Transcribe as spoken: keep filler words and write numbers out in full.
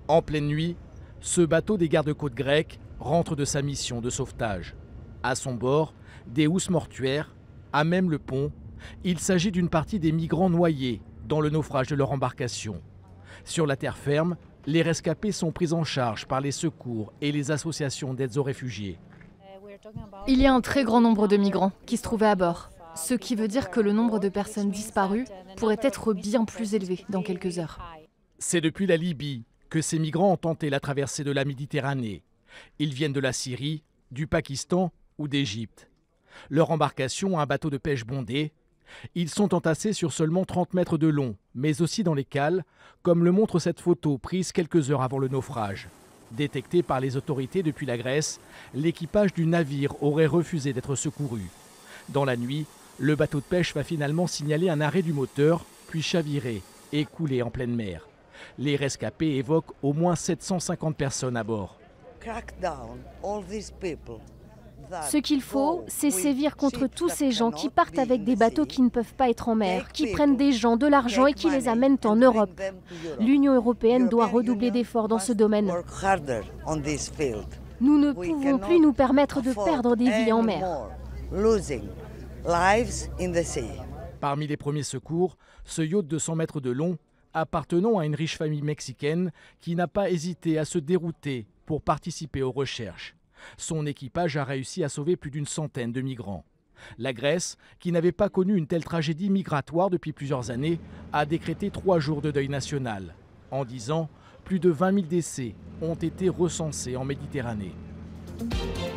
En pleine nuit, ce bateau des gardes-côtes grecs rentre de sa mission de sauvetage. À son bord, des housses mortuaires, à même le pont. Il s'agit d'une partie des migrants noyés dans le naufrage de leur embarcation. Sur la terre ferme, les rescapés sont pris en charge par les secours et les associations d'aide aux réfugiés. Il y a un très grand nombre de migrants qui se trouvaient à bord, ce qui veut dire que le nombre de personnes disparues pourrait être bien plus élevé dans quelques heures. C'est depuis la Libye que ces migrants ont tenté la traversée de la Méditerranée. Ils viennent de la Syrie, du Pakistan ou d'Égypte. Leur embarcation, un bateau de pêche bondé. Ils sont entassés sur seulement trente mètres de long, mais aussi dans les cales, comme le montre cette photo prise quelques heures avant le naufrage. Détecté par les autorités depuis la Grèce, l'équipage du navire aurait refusé d'être secouru. Dans la nuit, le bateau de pêche va finalement signaler un arrêt du moteur, puis chavirer et couler en pleine mer. Les rescapés évoquent au moins sept cent cinquante personnes à bord. Ce qu'il faut, c'est sévir contre tous ces gens qui partent avec des bateaux qui ne peuvent pas être en mer, qui prennent des gens, de l'argent et qui les amènent en Europe. L'Union européenne doit redoubler d'efforts dans ce domaine. Nous ne pouvons plus nous permettre de perdre des vies en mer. Parmi les premiers secours, ce yacht de cent mètres de long, appartenant à une riche famille mexicaine qui n'a pas hésité à se dérouter pour participer aux recherches. Son équipage a réussi à sauver plus d'une centaine de migrants. La Grèce, qui n'avait pas connu une telle tragédie migratoire depuis plusieurs années, a décrété trois jours de deuil national. En dix ans, plus de vingt mille décès ont été recensés en Méditerranée.